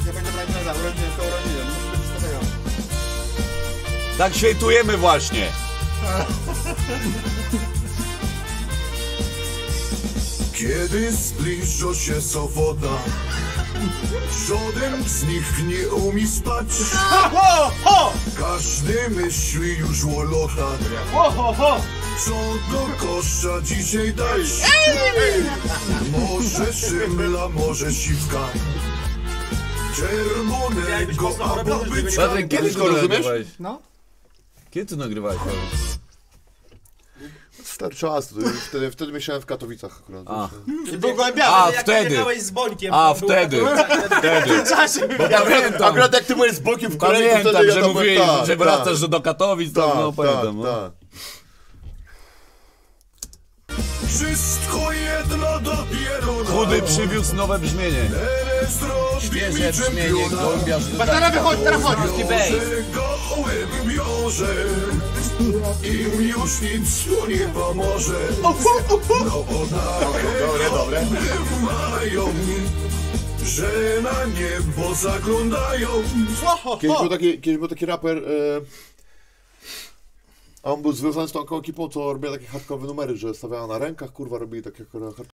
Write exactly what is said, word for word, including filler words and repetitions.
Nie będzie brać na urodziny, to urodziny. Tak świętujemy właśnie. Kiedy zbliża się sobota, żaden z nich nie umie spać. Każdy myśli już o lotach, co do kosza dzisiaj dać. Może szymla, może siwka, czerwonego albo byczka. Patryk, kiedy to nagrywałeś? No. Kiedy to nagrywałeś? Stary czas, wtedy, wtedy mieszkałem w Katowicach akurat. A, Był głębiały. A Jak wtedy. biegałeś z Bońkiem. A to był- wtedy, wtedy. Bo pamiętam, Akurat jak ty byłeś z bokiem w Korei, to pamiętam, wtedy ja że tam mówiłeś, byłem, tak, że wracasz do Katowic, to tak, no tak, pamiętam. No. tak. Wszystko jedno dopiero na Chudy przywiózł nowe brzmienie. Świeże brzmienie, Gołębiarz Teraz wychodź, teraz chodź. Biorze gołęb biorze, im już nic tu nie pomoże. No ona Dobre, dobre. mają, że na niebo zaglądają. Kiedyś był taki, kiedyś był taki raper, e, a on był związany z tą ekipą, co robiła takie hardcore numery, że stawiała na rękach, kurwa, robili takie hardcore